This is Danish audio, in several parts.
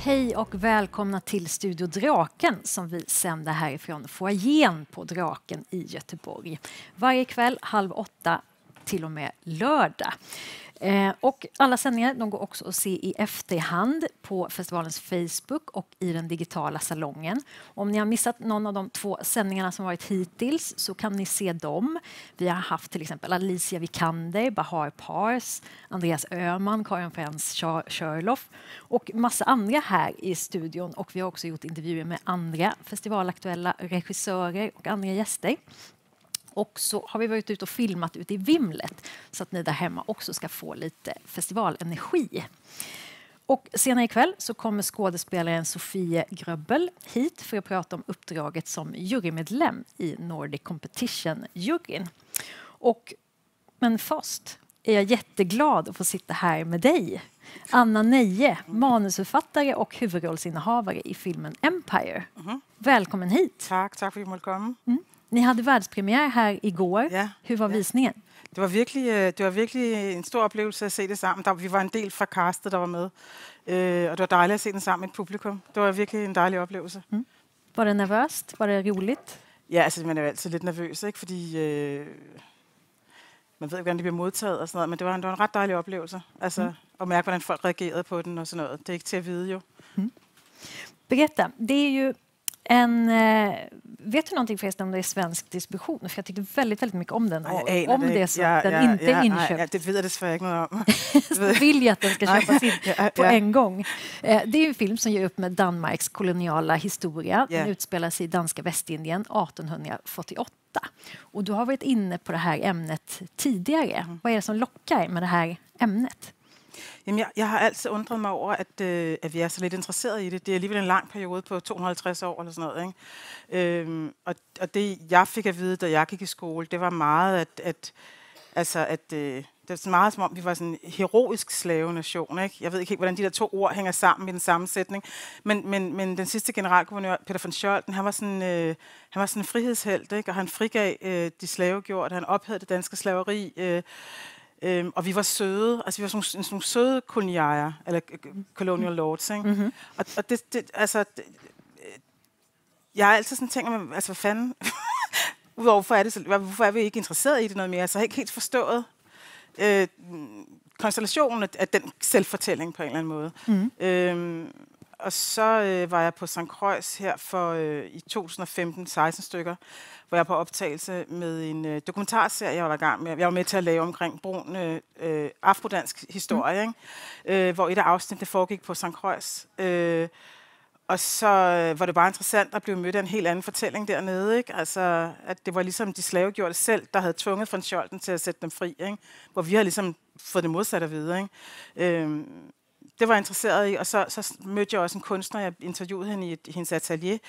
Hej och välkomna till Studio Draken som vi sänder härifrån foajén på Draken i Göteborg. Varje kväll 7:30 till och med lördag. Och alla sändningar de går också att se i efterhand på festivalens Facebook och i den digitala salongen. Om ni har missat någon av de 2 sändningarna som varit hittills så kan ni se dem. Vi har haft till exempel Alicia Vikander, Bahar Pars, Andreas Öhman, Karin Frans Körlof och massa andra här i studion. Och vi har också gjort intervjuer med andra festivalaktuella regissörer och andra gäster. Och så har vi varit ute och filmat ute i vimlet så att ni där hemma också ska få lite festivalenergi. Och senare ikväll så kommer skådespelaren Sofie Gröbbel hit för att prata om uppdraget som jurymedlem i Nordic Competition-juryn. Men först är jag jätteglad att få sitta här med dig. Anna Neje, manusförfattare och huvudrollsinnehavare i filmen Empire. Välkommen hit. Tack för att jag måtte komma. Ni hade världspremiär här igår. Ja. Hur var visningen? Det var virkelig en stor oplevelse at se det sammen. Vi var en del fra castet, der var med. Og det var dejligt at se den sammen med et publikum. Det var virkelig en dejlig oplevelse. Var det nervöst? Var det roligt? Ja, altså man er jo altid lidt nervøs, ikke? Fordi man ved ikke, hvordan det bliver modtaget og sådan noget. Men det var en ret dejlig oplevelse. Altså at mærke, hvordan folk reagerede på den og sådan noget. Det er ikke til at vide jo. Berätta, det är ju vet du någonting förresten om det är svensk distribution? För jag tyckte väldigt mycket om den. Och om det är så att den inte är inköpt. Ja, det vet jag desvärre ikke noget om. Så vill jag att den ska köpas in på en gång. Det är en film som ger upp med Danmarks koloniala historia. Den utspelar sig i danska Västindien 1848. Och du har varit inne på det här ämnet tidigare. Vad är det som lockar med det här ämnet? Jamen, jeg har altid undret mig over, at vi er så lidt interesseret i det. Det er alligevel en lang periode på 250 år eller sådan noget, ikke? Og det, jeg fik at vide, da jeg gik i skole, det var meget, at det var meget som om, vi var sådan en heroisk slavenation, ikke? Jeg ved ikke helt, hvordan de der 2 ord hænger sammen i den sammensætning. Men den sidste generalguvernør, Peter von Scholten, han var sådan en frihedshelt, ikke? Og han frigav de slavegjorte, han ophævede det danske slaveri, og vi var søde, altså vi var sådan nogle søde kolonialer, eller colonial lords, ikke? Og det, jeg har altid sådan tænkt mig, altså hvad fanden, udover hvorfor er vi ikke interesseret i det noget mere, altså jeg har ikke helt forstået konstellationen af den selvfortælling på en eller anden måde. Og så var jeg på St. Croix her i 2015, 16 stykker, hvor jeg på optagelse med en dokumentarserie, jeg var i gang med. Jeg var med til at lave omkring brun afrodansk historie, ikke? Hvor et af afsnittene foregik på St. Croix. Og så var det bare interessant at blive mødt af en helt anden fortælling dernede, ikke? Altså, at det var ligesom de slavegjorte selv, der havde tvunget von Scholten til at sætte dem fri, ikke? Hvor vi har ligesom fået det modsatte at vide, ikke? Det var jeg interesseret i, og så mødte jeg også en kunstner, jeg interviewede hende i hendes atelier,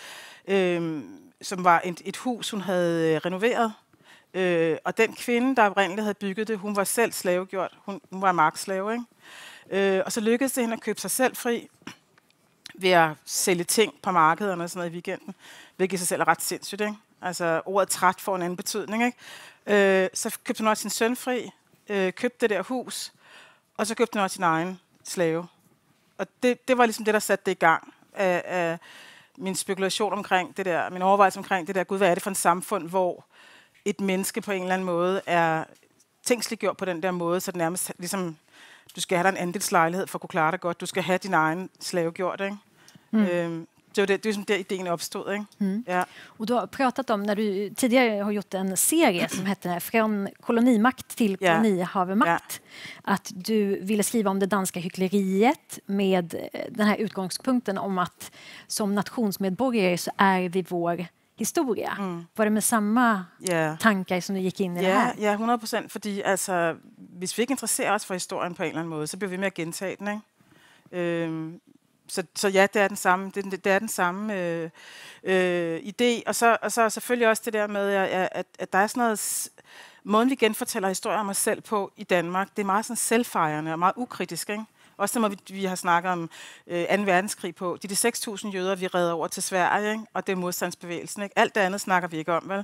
som var et hus, hun havde renoveret. Og den kvinde, der oprindeligt havde bygget det, hun var selv slavegjort. Hun var markslave, ikke? Og så lykkedes det hende at købe sig selv fri ved at sælge ting på markederne og sådan noget i weekenden, hvilket i sig selv er ret sindssygt, ikke? Altså, ordet træt får en anden betydning, ikke? Så købte hun også sin søn fri, købte det der hus, og så købte hun også sin egen slave. Og det var ligesom det, der satte det i gang af min spekulation omkring det der, min overvejelse omkring det der, gud, hvad er det for en samfund, hvor et menneske på en eller anden måde er tingsliggjort på den der måde, så det nærmest ligesom, du skal have dig en andelslejlighed for at kunne klare dig godt, du skal have din egen slavegjort, ikke? Det är som det idén uppstod, ikke? Ja. Och du har pratat om när du tidigare har gjort en serie som heter Från kolonimakt till kolonihavermakt. Att du ville skriva om det danska hyckleriet med den här utgångspunkten om att som nationsmedborgare så är vi vår historia. Var det med samma tankar som du gick in i det här? Ja, 100%. Fordi altså, hvis vi ikke interesserer os for historien på en eller anden måde, så bliver vi med at gentage den, ikke? Så ja, det er den samme, det er den samme idé. Og så selvfølgelig også det der med, at der er sådan noget, måden vi genfortæller historier om os selv på i Danmark, det er meget sådan selvfejrende og meget ukritisk, ikke? Også den måde, vi har snakket om 2. verdenskrig på. De 6.000 jøder, vi redder over til Sverige, ikke? Og det er modstandsbevægelsen, ikke? Alt det andet snakker vi ikke om, vel?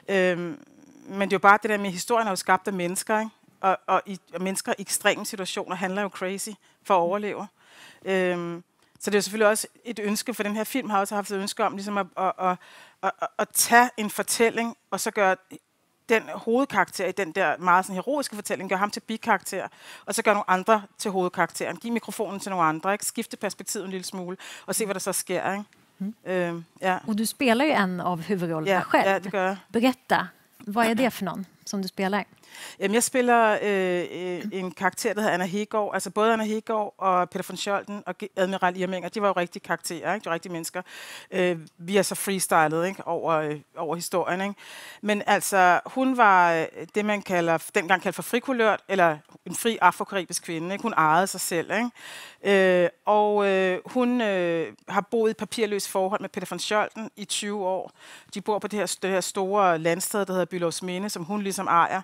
Men det er jo bare det der med, historien er jo skabt af mennesker, ikke? Og mennesker i ekstreme situationer handler jo crazy for at overleve. Så det er jo selvfølgelig også et ønske, for den her film har også haft et ønske om ligesom at tage en fortælling, og så gøre den hovedkarakter i den der meget sådan heroiske fortælling, gør ham til bikarakter, og så gør nogle andre til hovedkarakteren. Giv mikrofonen til nogle andre, ikke? Skifte perspektivet en lille smule, og se, hvad der så sker. Ikke? Ja. Och du spelar ju en av huvudrollerna själv. Ja, det gør jeg. Berätta, vad är det för någon som du spelar? Jamen, jeg spiller en karakter, der hedder Anna Hegaard. Altså både Anna Hegaard og Peter von Scholten og Admiral Irminger, de var jo rigtige karakterer, ikke? De var rigtige mennesker. Vi er så freestylet, ikke? Over historien. Ikke? Men altså, hun var det, man dengang kaldte for frikulørt, eller en fri afrokaribisk kvinde. Ikke? Hun ejede sig selv. Ikke? Hun har boet i et papirløst forhold med Peter von Scholten i 20 år. De bor på det her store landsted, der hedder Bülowsminde, som hun ligesom ejer.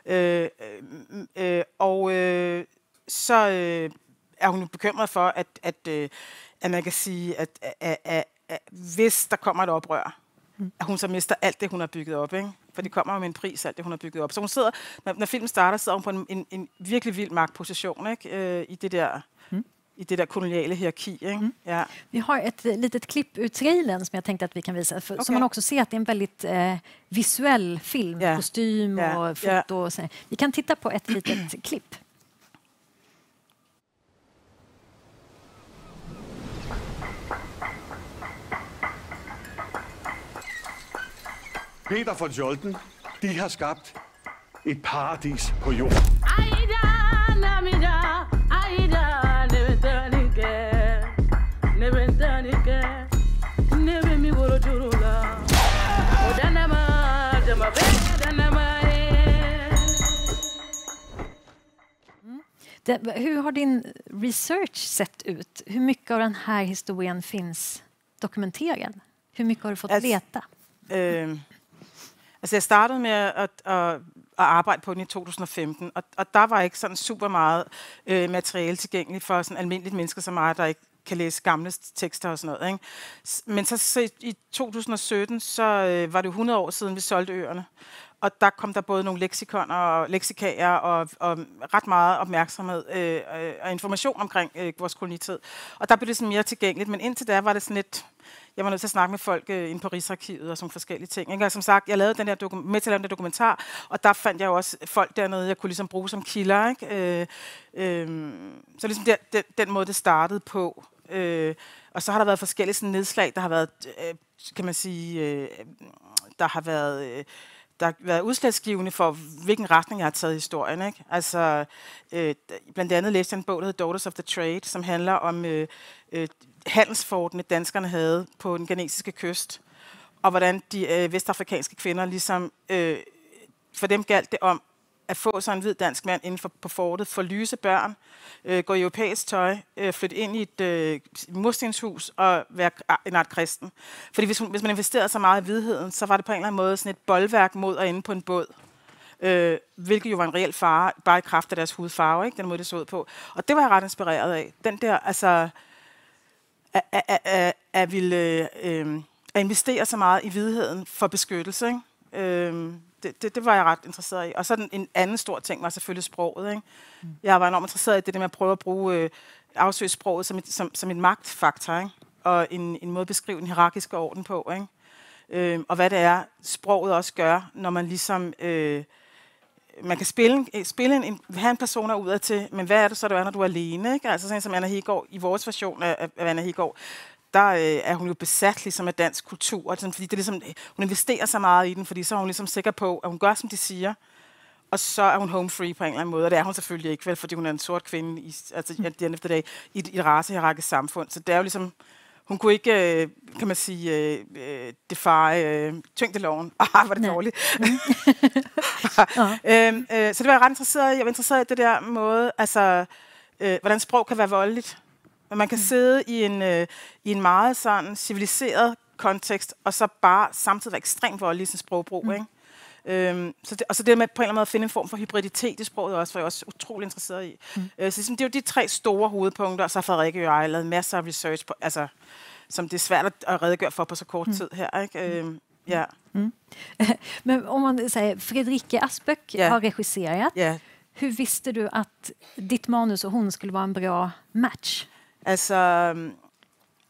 Så er hun bekymret for, at man kan sige, at hvis der kommer et oprør, at hun så mister alt det, hun har bygget op. Ikke? For det kommer jo med en pris, alt det, hun har bygget op. Så hun sidder, når filmen starter, sidder hun på en virkelig vild magtposition, ikke? I det der koloniale hierarki. Ikke? Ja. Vi har ett litet klipp ur trailern som jag tänkte att vi kan visa. Så man också ser att det är en väldigt visuell film, kostym och foto. Och så. Vi kan titta på ett litet klipp. Peter von Scholten, de har skabt et paradis på jorden. Hur har din research sett ut? Hur mycket av den här historien finns dokumenterad? Hur mycket har du fått leta? Altså jeg startede med at arbejde på den i 2015, og der var ikke sådan super meget materiale tilgængeligt for sådan almindelige mennesker som mig, der ikke kan læse gamle tekster og sådan noget. Ikke? Men så i 2017, så var det 100 år siden, vi solgte øerne. Og der kom der både nogle leksikoner og leksikager og ret meget opmærksomhed og information omkring vores kolonitid. Og der blev det sådan mere tilgængeligt, men indtil da var det sådan lidt... Jeg var nødt til at snakke med folk inde på Rigsarkivet og sådan forskellige ting. Ikke? Og som sagt, jeg lavede den der med til at lave den dokumentar, og der fandt jeg jo også folk dernede, jeg kunne ligesom bruge som kilder. Ikke? Så ligesom den måde, det startede på. Og så har der været forskellige sådan nedslag. Der har været, kan man sige, der har været udslagsgivende for, hvilken retning jeg har taget i historien. Ikke? Altså, blandt andet læste jeg en bog, der hedder Daughters of the Trade, som handler om handelsfortene, danskerne havde på den ghanesiske kyst, og hvordan de vestafrikanske kvinder ligesom, for dem galt det om at få sådan en hvid dansk mand inden for på fortet, få lyse børn, gå i europæisk tøj, flytte ind i et murstenshus og være en art kristen. Fordi hvis man investerede så meget i hvidheden, så var det på en eller anden måde sådan et bolværk mod at ende på en båd. Hvilket jo var en reel fare, bare i kraft af deres hudfarve, ikke? Den måde, det så ud på. Og det var jeg ret inspireret af. Den der, altså, at ville at investere så meget i hvidheden for beskyttelse, ikke? Det var jeg ret interesseret i. Og så en anden stor ting var selvfølgelig sproget. Ikke? Jeg var enormt interesseret i det der med at prøve at bruge afsøge sproget som en magtfaktor, ikke? Og en måde at beskrive den hierarkiske orden på. Ikke? Og hvad det er, sproget også gør, når man ligesom... man kan have en person udad til, men hvad er det så, du er, når du er alene? Ikke? Altså sådan som Anna Hegaard, i vores version af Anna Hegaard, der er hun jo besat ligesom af dansk kultur, og sådan, fordi det ligesom, hun investerer så meget i den, fordi så er hun ligesom sikker på, at hun gør, som de siger, og så er hun home free på en eller anden måde, og det er hun selvfølgelig ikke, vel, fordi hun er en sort kvinde, altså at the end of the day, i et racehierarkisk samfund, så det er jo ligesom, hun kunne ikke, kan man sige, defy tyngdeloven. Var det dårligt. Så det var jeg ret interesseret i. Jeg var interesseret i det der måde, altså, hvordan sprog kan være voldeligt. Men man kan sidde i en meget sådan civiliseret kontekst, og så bare samtidig være ekstremt voldelig i sin sprogbrug. Ikke? Så det med på en eller anden måde at finde en form for hybriditet i sproget også, var jeg også utrolig interesseret i. Så det er jo de 3 store hovedpunkter, og så har Frederikke og jeg lavet masser af research på, altså, som det er svært at redegøre for på så kort tid her. Ikke? Ja. Men om man säger Fredrikke Aspbøck har regisserat, hur visste du att ditt manus och hon skulle vara en bra match? Altså,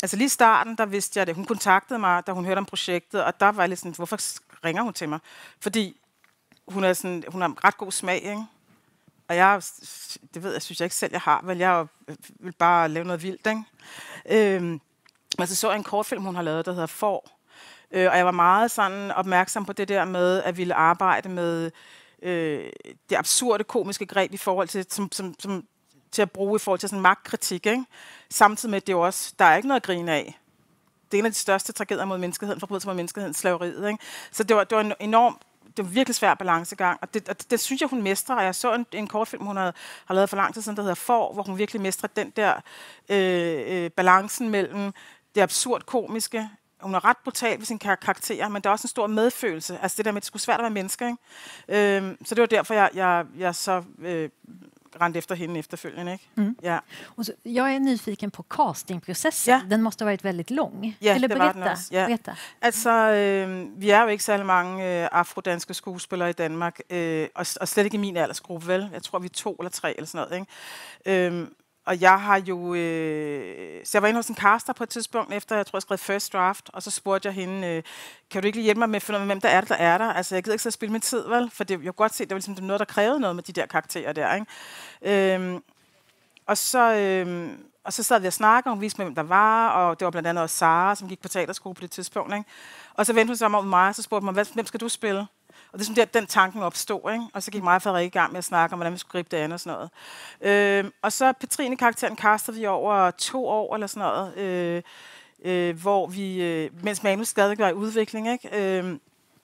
altså lige i starten, der vidste jeg det. Hun kontaktede mig, da hun hørte om projektet, og der var jeg lidt sådan, hvorfor ringer hun til mig? Fordi hun har ret god smag, ikke? Og det ved jeg, synes jeg ikke selv, jeg har. Vel, jeg vil bare lave noget vildt, ikke? Og så jeg en kortfilm, hun har lavet, der hedder For. Og jeg var meget sådan opmærksom på det der med, at ville arbejde med det absurde komiske greb i forhold til, til at bruge i forhold til sådan magtkritik, ikke? Samtidig med, at det jo også, der er ikke noget at grine af. Det er en af de største tragedier mod menneskeheden, forbrydelser mod menneskeheden, slaveriet, ikke? Så det var virkelig svær balancegang, og det synes jeg, hun mestrer. Jeg så en kortfilm, hun har lavet for lang tid siden, der hedder For, hvor hun virkelig mestrer den der balancen mellem det absurd komiske. Hun er ret brutal ved sine karakterer, men der er også en stor medfølelse. Altså det der med, at det skulle svært at være mennesker, ikke? Så det var derfor, jeg så rendte efter hende efterfølgende, ikke? Mm. Ja. Och så, jag är nyfiken på castingprocessen. Ja. Den måste ha varit väldigt lång. Ja, Eller det var den også. Ja. berätta. Altså, vi er jo ikke særlig mange afrodanske skuespillere i Danmark, og slet ikke i min aldersgruppe, vel? Jeg tror, vi er 2 eller 3 eller sådan noget, ikke? Og jeg har jo... så jeg var inde hos en caster på et tidspunkt, efter jeg tror, jeg skrev First Draft, og så spurgte jeg hende, kan du ikke lige hjælpe mig med at finde ud af, hvem der er der? Altså, jeg gider ikke så spille min tid, vel? For jeg kunne godt se, det var ligesom noget, der krævede noget med de der karakterer der, ikke? Og så sad vi og snakkede, og hun viste mig, hvem der var, og det var blandt andet også Sara, som gik på teaterskole på det tidspunkt, ikke? Og så vendte hun sig om mig, og så spurgte mig, hvem skal du spille? Og det er sådan, den tanken opstod, ikke? Og så gik mig og Frederik i gang med at snakke om, hvordan vi skulle gribe det an og sådan noget. Og så Petrine-karakteren castede vi over 2 år eller sådan noget, hvor vi, mens manus stadig var i udvikling, ikke?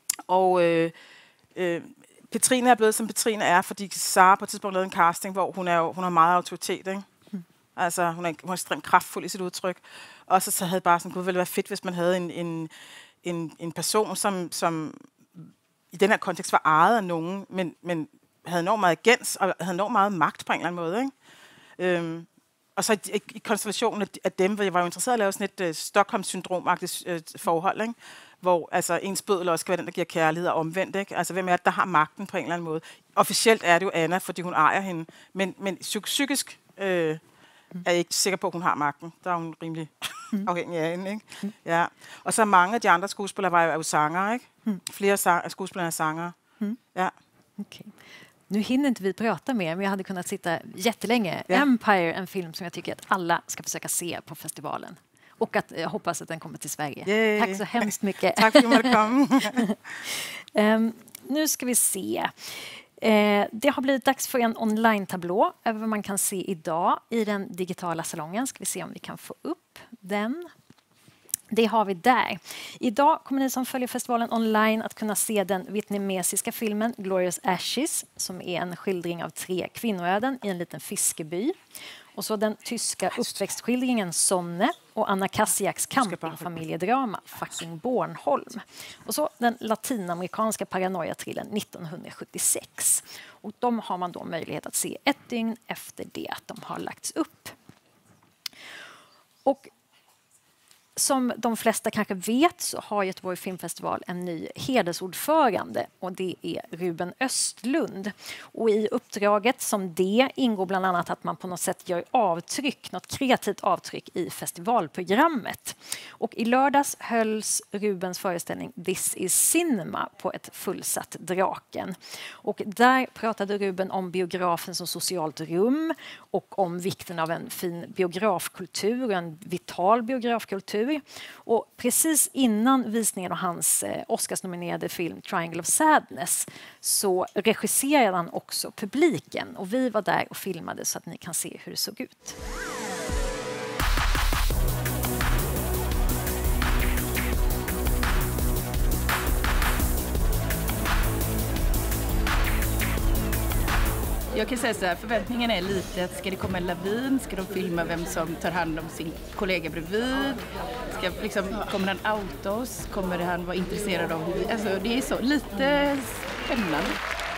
Petrine er blevet, som Petrine er, fordi Sara på et tidspunkt lavede en casting, hvor hun har meget autoritet, ikke? Altså, hun er ekstremt kraftfuld i sit udtryk. Og så havde bare sådan, det ville være fedt, hvis man havde en person, som i den her kontekst var ejet af nogen, men havde enormt meget agens og havde enormt meget magt på en eller anden måde, ikke? Og så i konstellationen af dem, hvor jeg var jo interesseret i at lave sådan et Stockholm-syndrom-agtigt forhold, ikke? Hvor altså, ens bødel også skal være den, der giver kærlighed og omvendt, ikke? Altså, hvem er det, der har magten på en eller anden måde? Officielt er det jo Anna, fordi hun ejer hende, men psykisk er jeg ikke sikker på, at hun har magten. Der er hun rimelig afhængig af hende, ikke? Ja. Og så mange af de andre skuespillere var jo sangere, ikke? Flere af skuespillerne er sangere. Ja. Okay. Nu hinner inte vi prata mer, men jag hade kunnat sitta jättelänge. Ja. Empire, en film som jag tycker att alla ska försöka se på festivalen. Och att jag hoppas att den kommer till Sverige. Yay. Tack så hemskt mycket. Tack för att du kom. Nu ska vi se. Det har blivit dags för en online-tablå över vad man kan se idag i den digitala salongen. Ska vi se om vi kan få upp den. Det har vi där. Idag kommer ni som följer festivalen online att kunna se den vietnamesiska filmen Glorious Ashes, som är en skildring av 3 kvinnoöden i en liten fiskeby. Och så den tyska uppväxtskildringen Sonne och Anna Kassiaks campingfamiljedrama Fucking Bornholm. Och så den latinamerikanska paranoia-thrillern 1976. Och de har man då möjlighet att se 1 dygn efter det att de har lagts upp. Och som de flesta kanske vet så har Göteborg Filmfestival en ny hedersordförande och det är Ruben Östlund. Och i uppdraget som det ingår bland annat att man på något sätt gör avtryck, något kreativt avtryck i festivalprogrammet. Och i lördags hölls Rubens föreställning This is Cinema på ett fullsatt Draken. Och där pratade Ruben om biografen som socialt rum och om vikten av en fin biografkultur och en vital biografkultur. Och precis innan visningen av hans Oscarsnominerade film Triangle of Sadness så regisserade han också publiken. Och vi var där och filmade så att ni kan se hur det såg ut. Jag kan säga så här, förväntningen är lite att ska det komma en lavin, ska de filma vem som tar hand om sin kollega bredvid, kommer han outa oss, kommer han vara intresserad av alltså det är så lite spännande.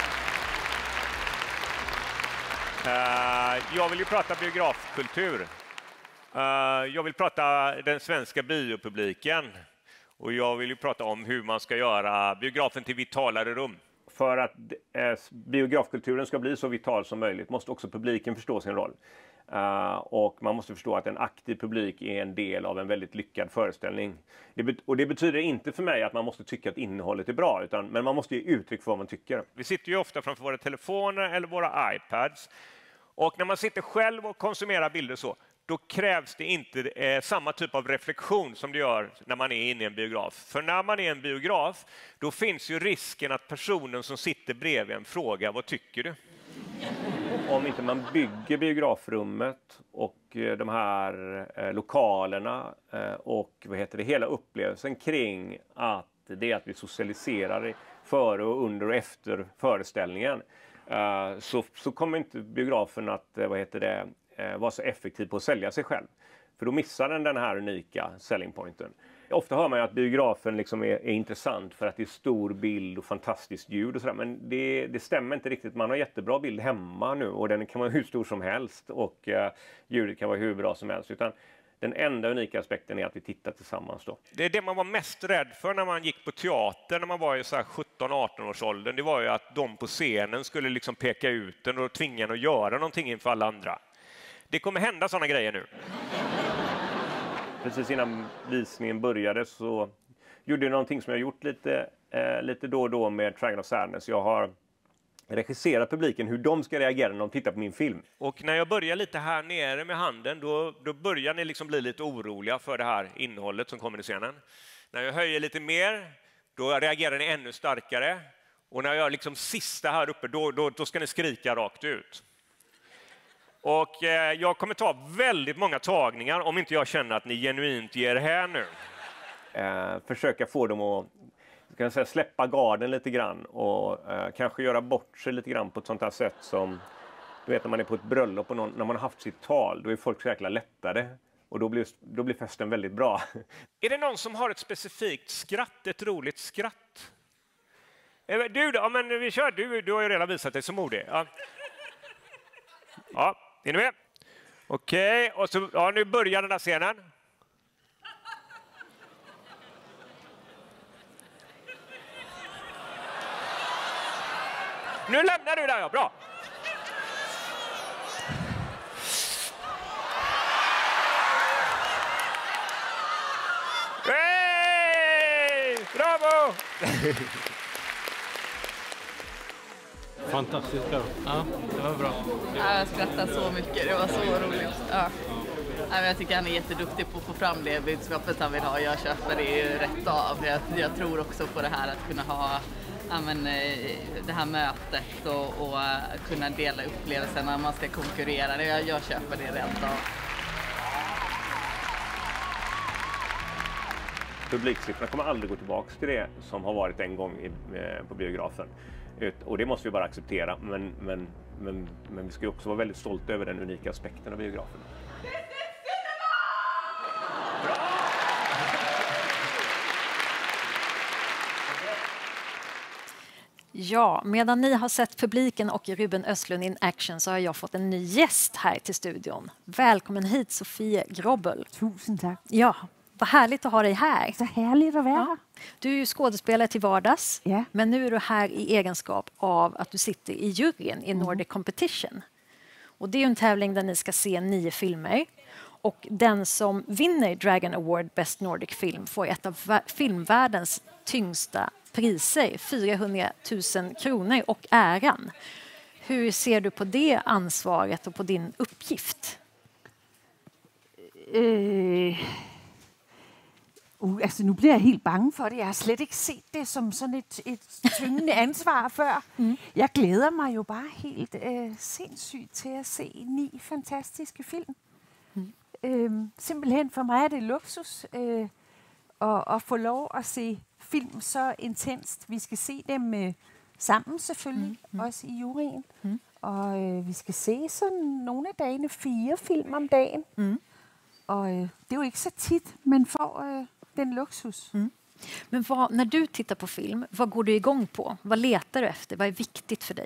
Jag vill ju prata biografkultur. Jag vill prata den svenska biopubliken och jag vill ju prata om hur man ska göra biografen till vitalare rum. För att biografkulturen ska bli så vital som möjligt måste också publiken förstå sin roll. Och man måste förstå att en aktiv publik är en del av en väldigt lyckad föreställning. Och det betyder inte för mig att man måste tycka att innehållet är bra, men man måste ge uttryck för vad man tycker. Vi sitter ju ofta framför våra telefoner eller våra iPads. Och när man sitter själv och konsumerar bilder så, då krävs det inte samma typ av reflektion som det gör när man är inne i en biograf. För när man är i en biograf, då finns ju risken att personen som sitter bredvid en frågar, vad tycker du? Om inte man bygger biografrummet och de här lokalerna och hela upplevelsen kring att det är att vi socialiserar före och under och efter föreställningen, så kommer inte biografen att vara så effektiv på att sälja sig själv. För då missar den här unika selling pointen. Ofta hör man ju att biografen liksom är intressant för att det är stor bild och fantastiskt ljud och sådär. Men det stämmer inte riktigt. Man har jättebra bild hemma nu och den kan vara hur stor som helst och ljudet kan vara hur bra som helst. Utan den enda unika aspekten är att vi tittar tillsammans då. Det är det man var mest rädd för när man gick på teater, när man var i 17-18 års åldern. Det var ju att de på scenen skulle liksom peka ut den och tvinga en att göra någonting inför alla andra. Det kommer hända sådana grejer nu. Precis innan visningen började så gjorde jag någonting som jag gjort lite då och då med Triangle of Sadness. Jag har regisserat publiken hur de ska reagera när de tittar på min film. Och när jag börjar lite här nere med handen, då börjar ni liksom bli lite oroliga för det här innehållet som kommer i scenen. När jag höjer lite mer, då reagerar ni ännu starkare. Och när jag gör liksom sista här uppe, då ska ni skrika rakt ut. Och jag kommer ta väldigt många tagningar om inte jag känner att ni genuint ger här nu. Försöka få dem att släppa garden lite grann och kanske göra bort sig lite grann på ett sånt här sätt som, du vet när man är på ett bröllop och när man har haft sitt tal, då är folk så jäkla lättade och då blir festen väldigt bra. Är det någon som har ett specifikt skratt, ett roligt skratt? Du då? Ja, men vi kör, du har ju redan visat dig som modig. Ja, är ni med? Okej, och så, nu börjar den här scenen. Nu lämnar du där, ja, bra. Hey! Bravo! Fantastiskt bra. Ja, det var bra. Ja, jag skrattade så mycket, det var så roligt. Ja. Jag tycker han är jätteduktig på att få fram det budskapet han vill ha. Jag köper det ju rätt av. Jag tror också på det här att kunna ha det här mötet och kunna dela upplevelsen när man ska konkurrera. Jag köper det rätt av. Publiksiffrorna kommer aldrig gå tillbaka till det som har varit en gång på biografen. Och det måste vi bara acceptera. Men vi ska ju också vara väldigt stolta över den unika aspekten av biografen. Ja, medan ni har sett publiken och Ruben Östlund in action så har jag fått en ny gäst här till studion. Välkommen hit, Sofie Grobbel. Tusen tack. Ja, vad härligt att ha dig här. Så härligt att vara här. Du är ju skådespelare till vardags, ja. Men nu är du här i egenskap av att du sitter i juryn i Nordic Competition. Och det är ju en tävling där ni ska se 9 filmer. Och den som vinner Dragon Award Best Nordic Film får ett av filmvärldens tyngsta priser, 400 000 kronor och äran. Hur ser du på det ansvaret och på din uppgift? Altså nu bliver jeg helt bange for det. Jeg har slet ikke set det som sådan et tyngende ansvar før. Jeg glæder mig jo bare helt sindssygt til at se 9 fantastiske film. Simpelthen for mig er det luksus at få lov at se film så intenst. Vi skal se dem sammen selvfølgelig, også i juryen. Og vi skal se sådan nogle af dagene 4 film om dagen. Og det är ju inte så tit man får den luksus. Men när du tittar på film, vad går du igång på? Vad letar du efter? Vad är viktigt för dig?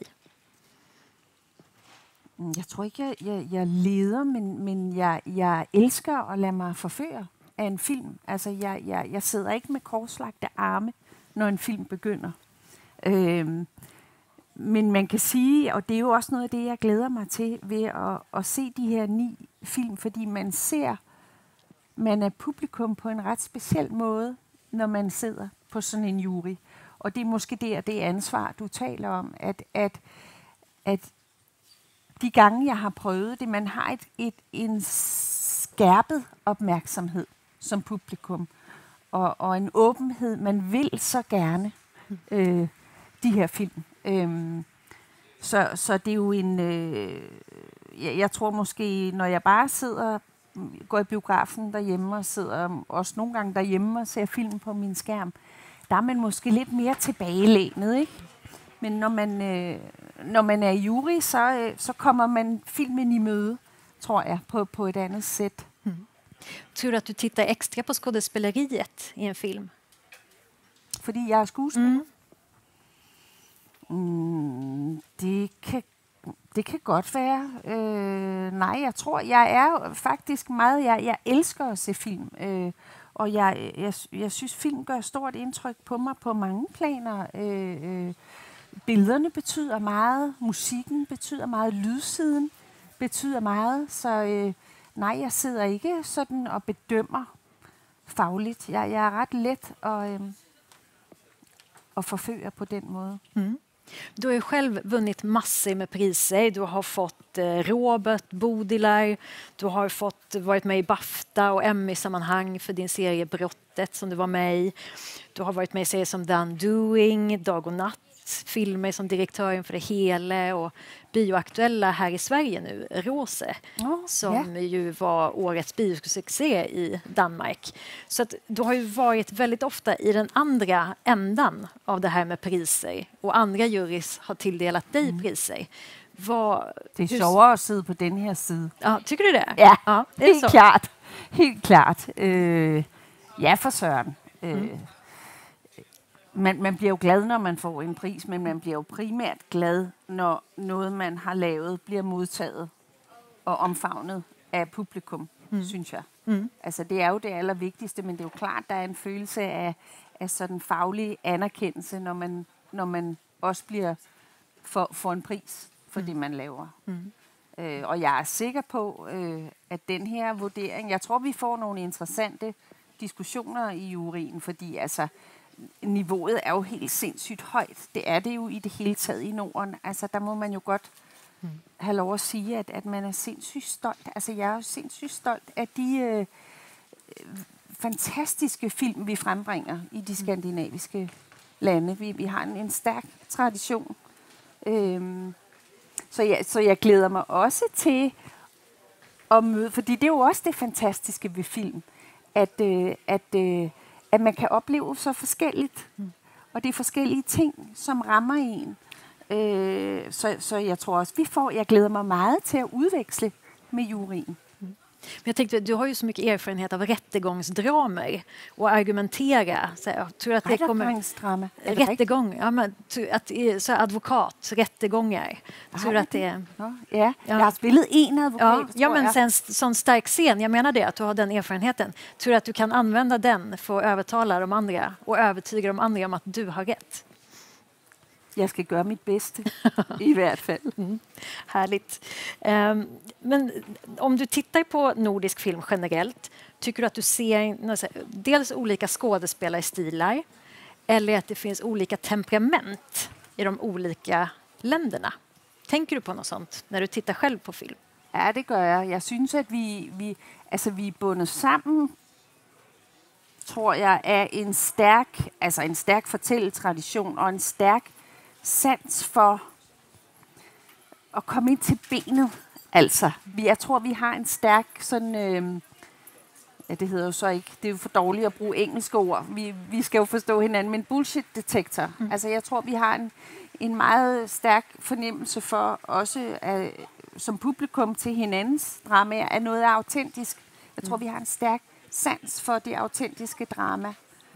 Jag tror inte jag leder, men jag älskar att lade mig förføre af en film. Altså jeg sidder ikke med korslagte arme, når en film begynder. Men man kan sige, og det er jo også noget af det, jeg glæder mig til ved at se de her 9 film, fordi man er publikum på en ret speciel måde, når man sidder på sådan en jury. Og det er måske det ansvar, du taler om, at de gange, jeg har prøvet det, man har en skærpet opmærksomhed som publikum, og en åbenhed, man vil så gerne de her film. Så det er jo jeg tror måske, når jeg bare går i biografen derhjemme og sidder også nogle gange derhjemme og ser film på min skærm, der er man måske lidt mere tilbagelænet, ikke? Men når man er i jury, så kommer man filmen i møde, tror jeg, på et andet sæt. Tror du, at du tittar extra på skådespeleriet i en film? Fordi jeg er skuespiller? Det kan godt være. Nej, jeg tror, jeg er faktisk meget... Jeg elsker at se film. Og jeg synes, film gør stort indtryk på mig på mange planer. Billederne betyder meget. Musikken betyder meget. Lydsiden betyder meget. Så nej, jeg sidder ikke sådan og bedømmer fagligt. Jeg er ret let at forføre på den måde. Du har ju själv vunnit massor med priser. Du har fått Robert, Bodilar. Du har varit med i BAFTA och Emmy-sammanhang för din serie Brottet som du var med i. Du har varit med i serier som The Undoing, Dag och natt, filmer som Direktören för det hela och bioaktuella här i Sverige nu, Rose, som ju var årets biosuccé i Danmark. Så att du har ju varit väldigt ofta i den andra ändan av det här med priser och andra jurys har tilldelat dig priser. Det är sjovere at sidde på den her side. Ja, tycker du det? Ja, helt klart. Helt klart. Ja, for søren. Man bliver jo glad, når man får en pris, men man bliver jo primært glad, når noget, man har lavet, bliver modtaget og omfavnet af publikum, synes jeg. Altså, det er jo det allervigtigste, men det er jo klart, der er en følelse af sådan faglig anerkendelse, når man også bliver for en pris for det, man laver. Og jeg er sikker på, at den her vurdering... Jeg tror, vi får nogle interessante diskussioner i juryen, fordi altså... Niveauet er jo helt sindssygt højt. Det er det jo i det hele taget i Norden. Altså, der må man jo godt have lov at sige, at man er sindssygt stolt. Altså, jeg er jo sindssygt stolt af de fantastiske film, vi frembringer i de skandinaviske lande. Vi har en stærk tradition. Så jeg glæder mig også til at møde, fordi det er jo også det fantastiske ved film, at man kan opleve så forskelligt. Og det er forskellige ting, som rammer en. Så jeg tror også, jeg glæder mig meget til at udveksle med juryen. Men jag tänkte, du har ju så mycket erfarenhet av rättegångsdramer och argumentera. Så jag tror att det kommer... Rättegång, ja, men så advokat, rättegångar. Tror att det... Ja, jag har spelat en advokat. Ja, men sen sån stark scen, jag menar det, att du har den erfarenheten. Tror du att du kan använda den för att övertala de andra och övertyga de andra om att du har rätt? Jag ska göra mitt bästa, i hvert fall. Härligt. Men om du tittar på nordisk film generellt, tycker du att du ser dels olika skådespelarstilar eller att det finns olika temperament i de olika länderna? Tänker du på något sånt när du tittar själv på film? Ja, det gør jeg. Jeg synes, at vi er bundet sammen, tror jeg, af en stærk fortælletradition og en stærk sans for at komme ind til benet. Altså, jeg tror, vi har en stærk sådan... det hedder jo så ikke... Det er jo for dårligt at bruge engelske ord. Vi skal jo forstå hinanden, men bullshit-detektor. Altså, jeg tror, vi har en meget stærk fornemmelse for også som publikum til hinandens dramaer, at noget er autentisk. Jeg tror, vi har en stærk sans for det autentiske drama.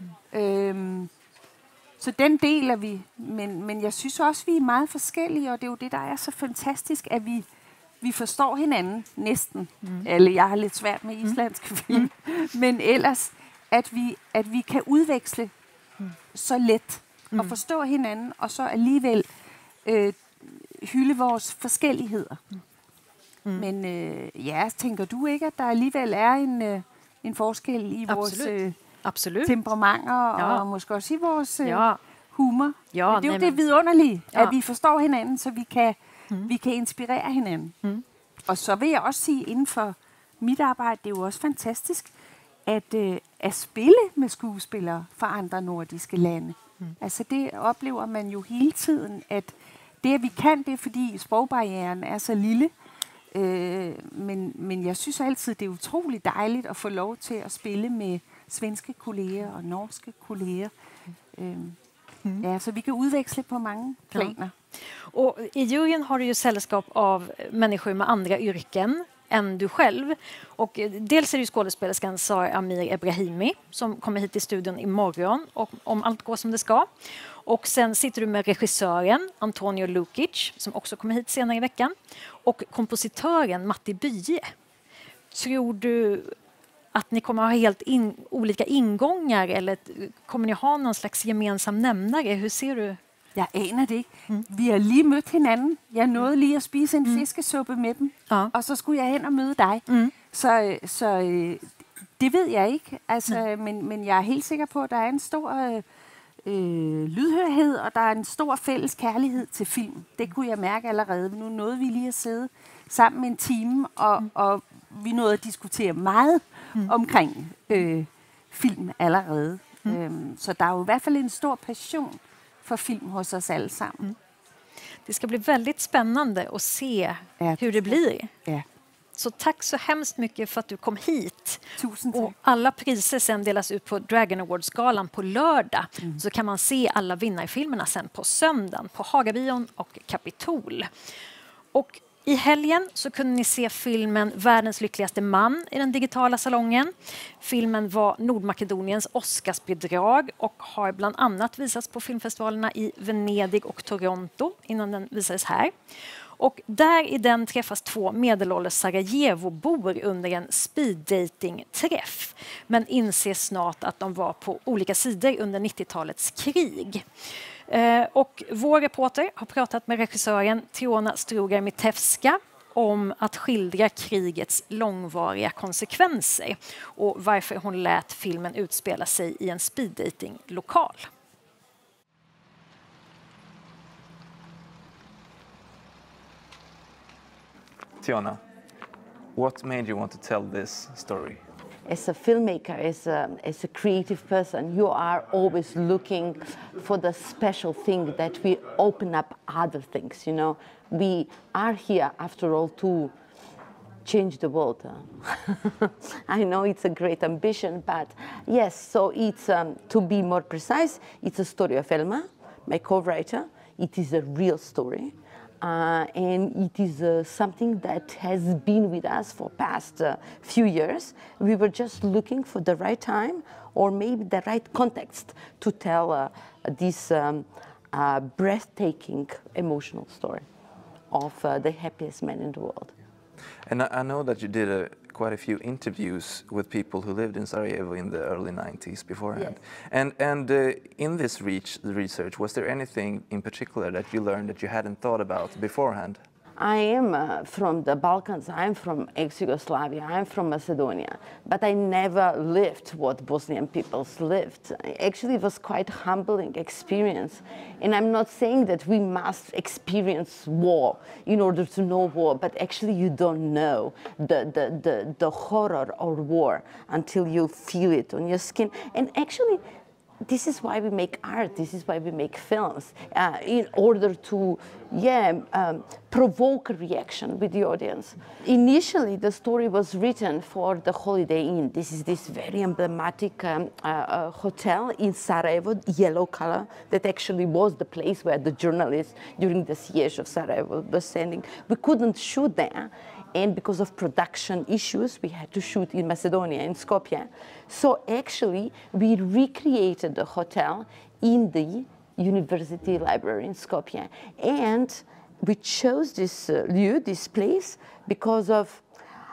Så den deler vi, men jeg synes også, vi er meget forskellige, og det er jo det, der er så fantastisk, at vi forstår hinanden næsten. Eller jeg har lidt svært med islandske film, men ellers, at vi kan udveksle så let og forstå hinanden, og så alligevel hylde vores forskelligheder. Men ja, tænker du ikke, at der alligevel er en forskel i vores temperamenter, og måske også i vores humor? Ja, men det er jo det vidunderlige, at vi forstår hinanden, så vi kan inspirere hinanden. Og så vil jeg også sige, inden for mit arbejde, det er jo også fantastisk, at spille med skuespillere fra andre nordiske lande. Altså det oplever man jo hele tiden, at det, at vi kan det, fordi sprogbarrieren er så lille. Men jeg synes altid, det er utroligt dejligt at få lov til at spille med svenske kolleger og norske kolleger. Ja, så vi kan udveksle på mange planer. Och i juryn har du ju sällskap av människor med andra yrken än du själv. Och dels är det ju skådespelerskan Sara Amir Ebrahimi som kommer hit till studion imorgon och om allt går som det ska. Och sen sitter du med regissören Antonio Lukic som också kommer hit senare i veckan och kompositören Matti Bye. Tror du att ni kommer ha helt olika ingångar eller kommer ni ha någon slags gemensam nämnare? Hur ser du? Jeg aner det ikke. Vi har lige mødt hinanden. Jeg nåede lige at spise en fiskesuppe med dem, og så skulle jeg hen og møde dig. Så det ved jeg ikke. Altså, men jeg er helt sikker på, at der er en stor lydhørhed, og der er en stor fælles kærlighed til film. Det kunne jeg mærke allerede. Nu nåede vi lige at sidde sammen en time, og vi nåede at diskutere meget omkring film allerede. Så der er jo i hvert fald en stor passion för film hos oss allesammen. Det ska bli väldigt spännande att se hur det blir. Så tack så hemskt mycket för att du kom hit. Tusen tack. Och alla priser sen delas ut på Dragon Awards-galan på lördag. Så kan man se alla vinnarfilmerna sen på söndagen på Hagabion och Kapitol. Och i helgen så kunde ni se filmen Världens lyckligaste man i den digitala salongen. Filmen var Nordmakedoniens Oscarsbidrag och har bland annat visats på filmfestivalerna i Venedig och Toronto innan den visades här. Och där i den träffas två medelålders Sarajevo-bor under en speeddating-träff. Men inser snart att de var på olika sidor under 90-talets krig. Och vår reporter har pratat med regissören Tiona Strugar-Mitevska om att skildra krigets långvariga konsekvenser och varför hon lät filmen utspela sig i en speeddating-lokal. Tiona, what made you want to tell this story? As a filmmaker, as a creative person, you are always looking for the special thing that will open up other things, you know. We are here, after all, to change the world. I know it's a great ambition, but yes, so it's, to be more precise, it's a story of Elma, my co-writer. It is a real story. And it is something that has been with us for past few years. We were just looking for the right time or maybe the right context to tell this breathtaking emotional story of the happiest man in the world. And I know that you did quite a few interviews with people who lived in Sarajevo in the early 90s beforehand. Yes. And in this research, was there anything in particular that you learned that you hadn't thought about beforehand? I am from the Balkans, I'm from ex-Yugoslavia, I'm from Macedonia, but I never lived what Bosnian peoples lived. Actually, it was quite a humbling experience. And I'm not saying that we must experience war in order to know war, but actually you don't know the horror of war until you feel it on your skin. And actually, this is why we make art, this is why we make films, in order to provoke a reaction with the audience. Initially, the story was written for the Holiday Inn. This is this very emblematic hotel in Sarajevo, yellow color, that actually was the place where the journalists during the siege of Sarajevo were standing. We couldn't shoot there. And because of production issues, we had to shoot in Macedonia, in Skopje. So actually, we recreated the hotel in the university library in Skopje. And we chose this this place because of,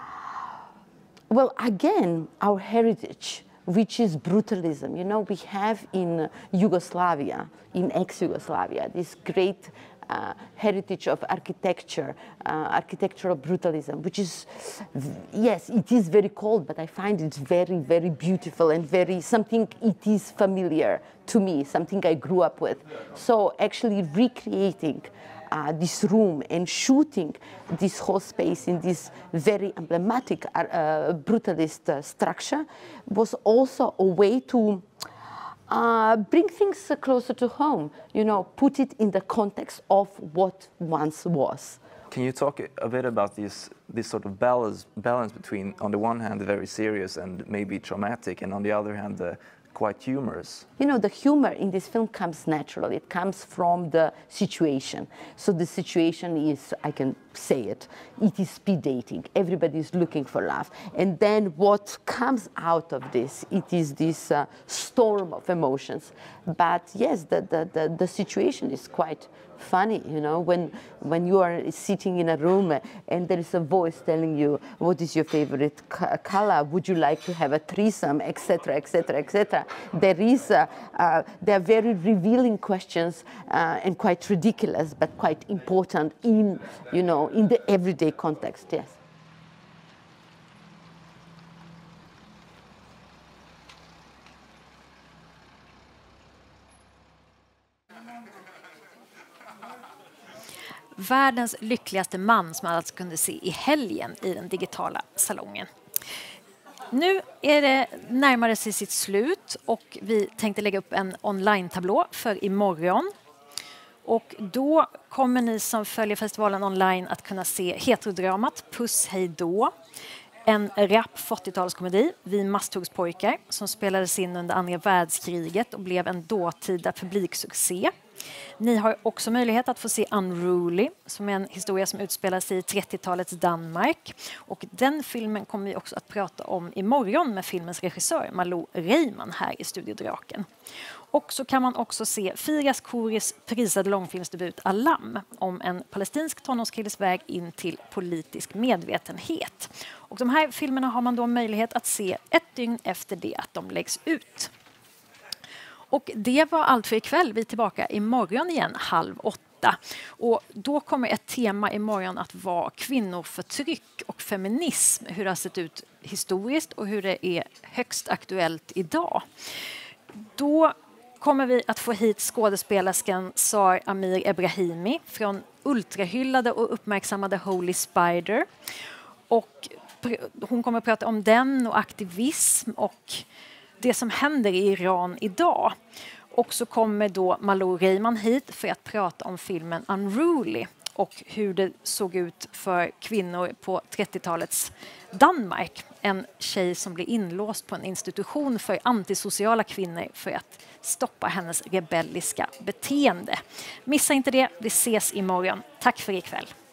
well, again, our heritage, which is brutalism. You know, we have in Yugoslavia, in ex-Yugoslavia, this great heritage of architecture, architectural brutalism, which is, yes, it is very cold, but I find it very, very beautiful and very something it is familiar to me, something I grew up with. So actually recreating this room and shooting this whole space in this very emblematic brutalist structure was also a way to bring things closer to home, you know, put it in the context of what once was. Can you talk a bit about this sort of balance between, on the one hand, the very serious and maybe traumatic, and on the other hand, the quite humorous? You know, the humor in this film comes naturally. It comes from the situation. So the situation is, I can say it is speed dating. Everybody is looking for love. And then what comes out of this, it is this storm of emotions. But yes, the situation is quite funny, you know, when you are sitting in a room and there is a voice telling you, what is your favorite color? Would you like to have a threesome, etc., etc., etc. There are very revealing questions and quite ridiculous, but quite important in, you know, in the everyday context, yes. Världens lyckligaste man som man alltså kunde se i helgen i den digitala salongen. Nu är det närmare sig sitt slut och vi tänkte lägga upp en online-tablå för imorgon. Och då kommer ni som följer festivalen online att kunna se heterodramat Puss hej då. En rap 40-talskomedi, Vi Masthuggspojkar, som spelades in under andra världskriget och blev en dåtida publiksuccé. Ni har också möjlighet att få se Unruly, som är en historia som utspelar sig i 30-talets Danmark. Och den filmen kommer vi också att prata om imorgon med filmens regissör Malou Reimann här i Studio Draken. Och så kan man också se Firas Kouris prisade långfilmsdebut Alam om en palestinsk tonårskilles väg in till politisk medvetenhet. Och de här filmerna har man då möjlighet att se ett dygn efter det att de läggs ut. Och det var allt för ikväll. Vi är tillbaka imorgon igen 7:30. Och då kommer ett tema imorgon att vara kvinnoförtryck och feminism. Hur det har sett ut historiskt och hur det är högst aktuellt idag. Då kommer vi att få hit skådespelerskan Sar Amir Ebrahimi från ultrahyllade och uppmärksammade Holy Spider. Och hon kommer att prata om den och aktivism och det som händer i Iran idag. Och så kommer då Malou Reimann hit för att prata om filmen Unruly och hur det såg ut för kvinnor på 30-talets Danmark. En tjej som blir inlåst på en institution för antisociala kvinnor för att stoppa hennes rebelliska beteende. Missa inte det, vi ses imorgon. Tack för ikväll.